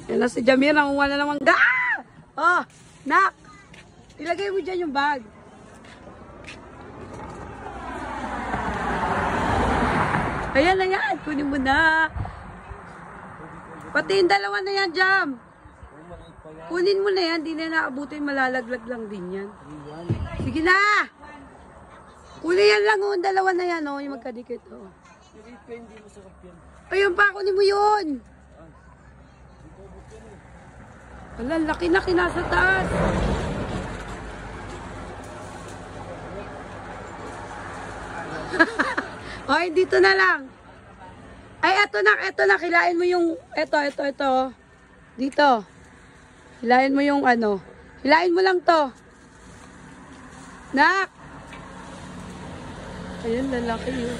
Yan na si Jamir, nangunga na ng mangga. Oh, nak! Ilagay mo dyan yung bag. Ayan na yan, kunin mo na. Pati yung dalawa na yan, Jam. Kunin mo na yan, di na naabutin, malalaglag lang din yan. Sige na! Kunin yan lang, yung dalawa na yan, oh, yung magkadikit. Oh. Ayun pa, kunin mo yun. Wala, laki na kinasa taas. Hoy, dito na lang. Ay, eto na, kilain mo yung, eto. Dito. Hilain mo yung ano. Hilain mo lang to. Nak! Ayun, lalaki yun.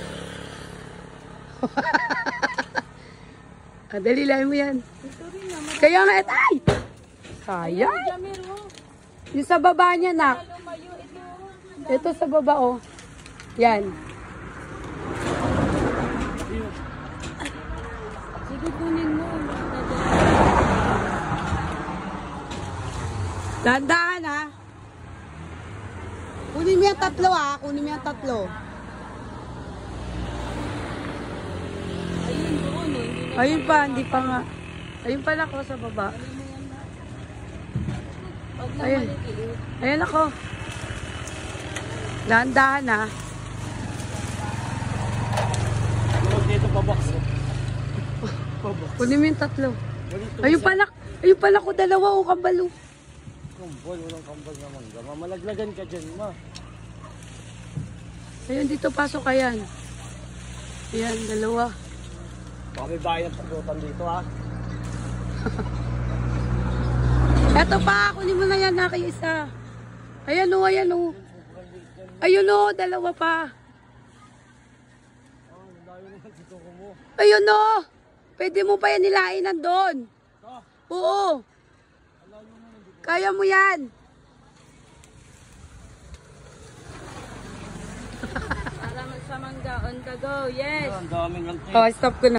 Dali, hilain mo yan. Kaya nga, ay! Sayang. Yung sa baba niya, nak. Ito sa baba, oh. Yan. Sige, kunin mo. Dahan-dahan, ha? Kunin mo yung tatlo, ha? Kunin mo yung tatlo. Ayun pa, hindi pa nga. Ayun pala ako sa baba. Ayun. Ayun ako. Dahan-dahan, ha? Dito pabox. Kunin mo yung tatlo. Ayun pala ko, dalawa o kambalo. Kambal, walang kambal naman. Mamalaglagan ka dyan, ma. Ayun, dito pasok ka yan. Ayan, dalawa. Baka may bahay ng paglutan dito, ha? Eto pa, kunin mo na yan, naki isa. Ayan o, ayan o. Ayun o, dalawa pa. Ayun o. Pwede mo pa yan nilain nandun. Oo. Kaya mo yan. Salamat sa mangga. On ka go. Yes. Ang daming lantik. Oh, stop ko na.